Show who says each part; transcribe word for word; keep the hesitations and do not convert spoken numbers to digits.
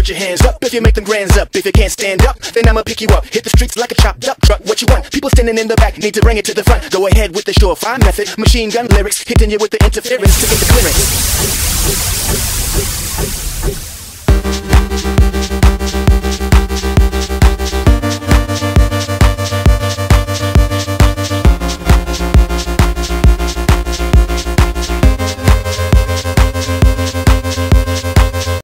Speaker 1: put your hands up if you make them grands up. If you can't stand up, then I'ma pick you up. Hit the streets like a chopped up truck. What you want? People standing in the back need to bring it to the front. Go ahead with the surefire method. Machine gun lyrics, hitting you with the interference to get the clearance.